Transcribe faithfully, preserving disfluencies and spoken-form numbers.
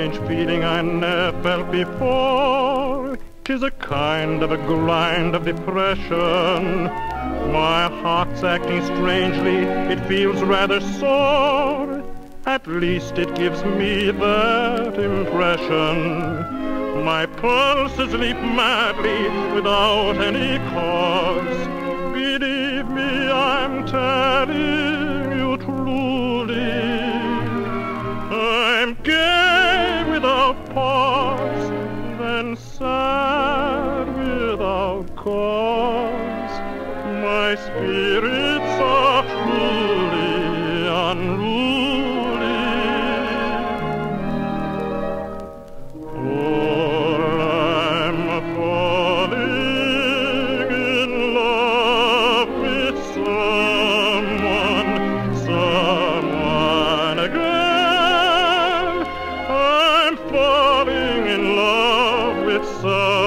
strange feeling I never felt before. 'Tis a kind of a grind of depression. My heart's acting strangely, it feels rather sore. At least it gives me that impression. My pulses leap madly without any cause. Believe me, I'm telling you truly. I'm gay without pause, then sad without cause. My spirits are truly unruly. For I'm falling in love with someone, someone again. I'm falling in love with someone.